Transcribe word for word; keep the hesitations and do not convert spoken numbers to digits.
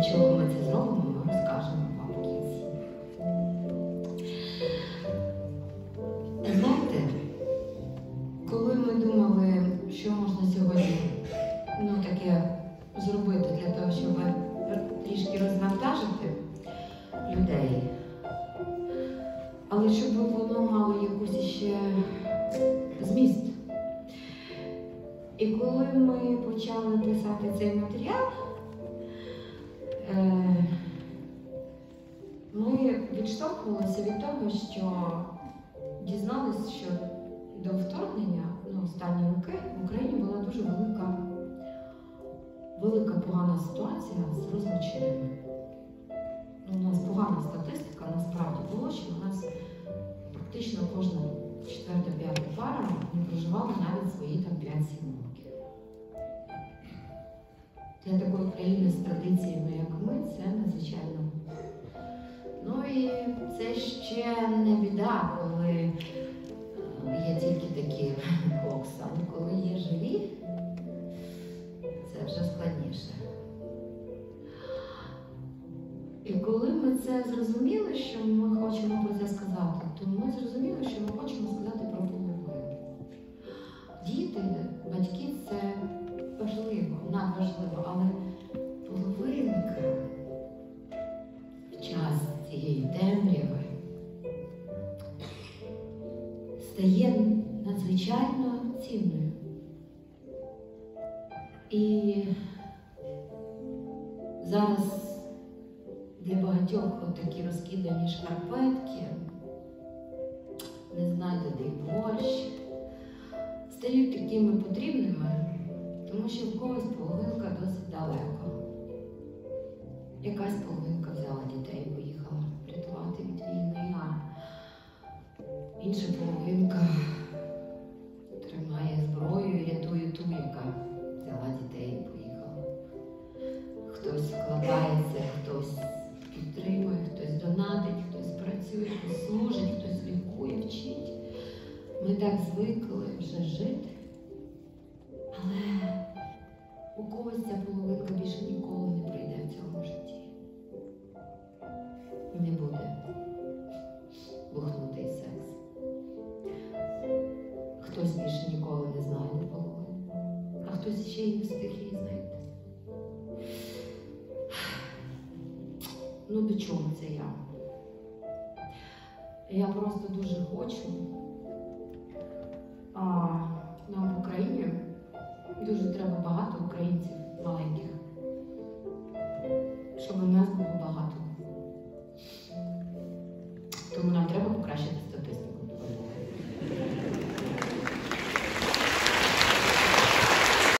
для чого ми це зробимо, ми розкажемо вам в кінці. Знаєте, коли ми думали, що можна сьогодні ну, таке зробити для того, щоб трішки розвантажити людей, але щоб воно мало якусь ще зміст. І коли ми почали писати цей матеріал, ми відштовхувалися від того, що дізналися, що до вторгнення, ну, останні роки, в Україні була дуже велика, велика погана ситуація з розлученнями. У нас погана статистика, насправді було, що у нас практично кожна четверта-п'ята пара не проживала навіть свої там п'ять-сім років. Для такої країни з традиціями, як ми, це надзвичайно. Ну і це ще не біда, коли є тільки такі бокси, але коли є живі, це вже складніше. І коли ми це зрозуміли, що ми хочемо про це сказати, то ми зрозуміли, що ми хочемо сказати про половину. Діти, батьки – це важливо, надважливо, але половинка в час цієї темряви стає надзвичайно цінною. І зараз для багатьох такі розкидані шкарпетки, не знайдений борщ, стають такими потрібними, тому що в когось половинка досить далеко. Якась половинка взяла дітей і поїхала рятувати від війни, а інша половинка тримає зброю і рятує ту, яка взяла дітей і поїхала. Хтось вкладається, хтось підтримує, хтось донатить, хтось працює, хтось служить, хтось лікує, вчить. Ми так звикли вже жити, але у когось ця половинка більше ніколи не прийде в цьому житті. Не буде бухнутий секс. Хтось більше ніколи не знайде половину, а хтось ще й не встиг її знайти. Ну, до чого це я? Я просто дуже хочу, а нам в Україні дуже треба багато українців маленьких, щоб у нас було багато. Тому нам треба покращити статистику.